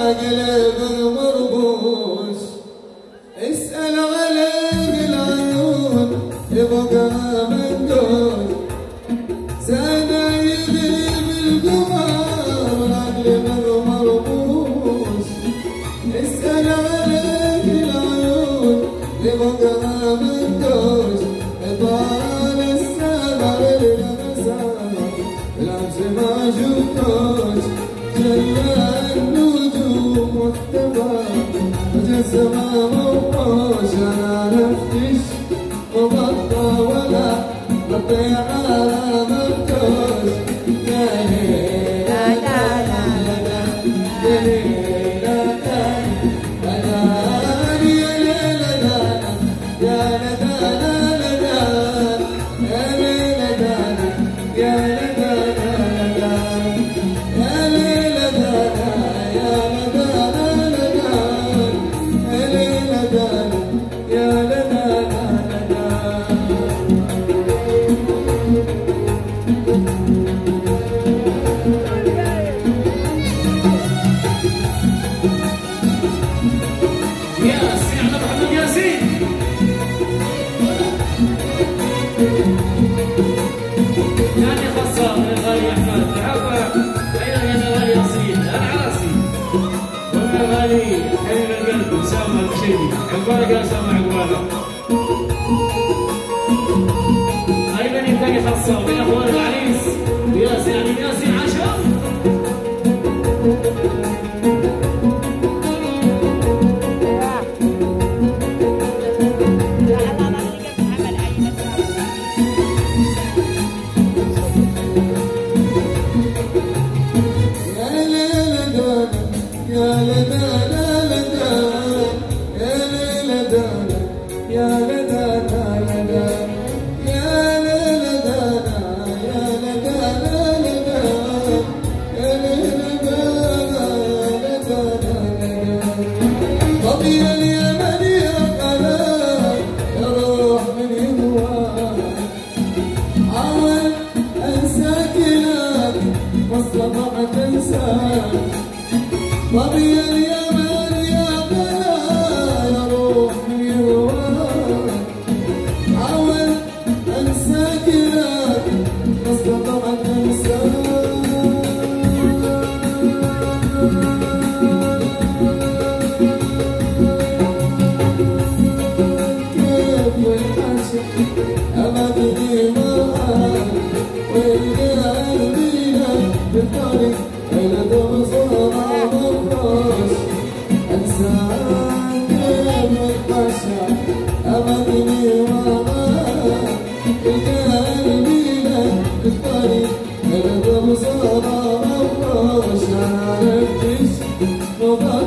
قلب مربوش اسأل عليك العيون يبقى مندوش سنايدي بالقمر قلب مربوش اسأل عليك العيون يبقى مندوش طال السمر المسار العكس ما شفتوش جنة النجوم واختفى وجسمه موحوش انا عرفتش وبطة ولا بطي على مفتوش يا ليلى لا لا لا يا ليلى لا لا يا ليلى لا يا ليلى لا يا ليلى لا يا ليلى يعني خاصة من الغالي أحمد العفو أيضا يا الغالي ياسين العراسي ومن الغالي حبيب القلب أسامة الكشيبي عقبالك يا أسامة عقبالك أيضا ينتهي خاصة من أخوان العريس ياسين يعني ياسين عشر يا لدى لا لدى يا لدى يا لدى لا لدى يا لدى يا لدى لا لدى يا لدى لا لدى طبيعي اليمن يا قلب يا روح من هواك حاول انساك لكن ما استطعت انساك طبيعي اليمن يا بلا يا روح من هواك حاول انساك لكن ما استطعت انساك كيف العشق ابدي معاك ويلقى قلبي لك بالطريق الى دوزها انساك كيف العشق ابدي معاك ويلقى قلبي لك بالطريق الى دوزها ما عرفتش